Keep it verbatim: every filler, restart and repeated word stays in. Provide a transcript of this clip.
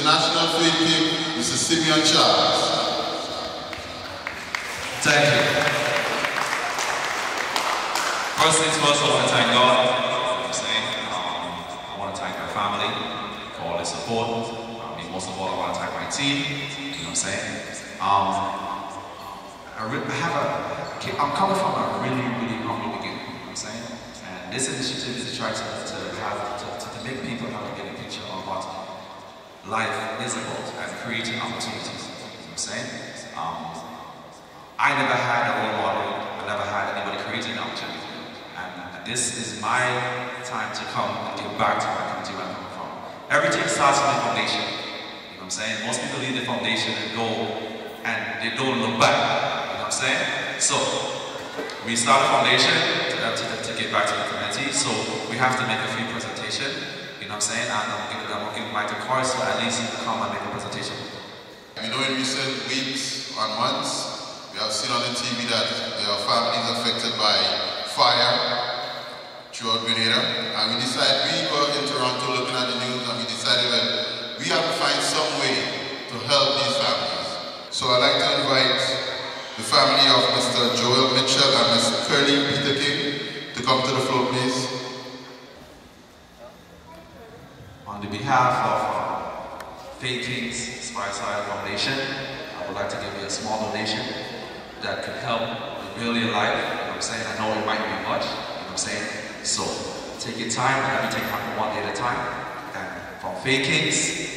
International Fade King, Mister Simeon Charles. Thank you. First things first, I want to thank God. You know what I'm saying? Um, I want to thank my family for all their support. I mean, most of all, I want to thank my team. You know what I'm saying? Um, I, I have a, I'm coming from a really, really humble beginning. You know what I'm saying? And this initiative is to try to, to have, to, to, to make people have to get a picture of what life is about and creating opportunities. You know what I'm saying? Um, I never had a role model. I never had anybody creating an opportunity. And this is my time to come and give back to my community where I'm coming from. Everything starts from the foundation. You know what I'm saying? Most people leave the foundation and go and they don't look back. You know what I'm saying? So, we start a foundation to, to, to get back to the community. So, we have to make a few presentations. You know what I'm saying? And I'm going to give Mike a course so at least he can come and make a presentation. You know, in recent weeks and months, we have seen on the T V that there are families affected by fire throughout Grenada, and we decided, we were in Toronto looking at the news, and we decided that we have to find some way to help these families. So I'd like to invite the family of Mister Joel Mitchell and Miss Curly Peter King to come to the floor, please. On the behalf of uh, Fade Kings Barber Foundation, I would like to give you a small donation that could help rebuild your life. You know what I'm saying? I know it might be much, you know what I'm saying? So take your time, everything happen one day at a time. And from Fade Kings,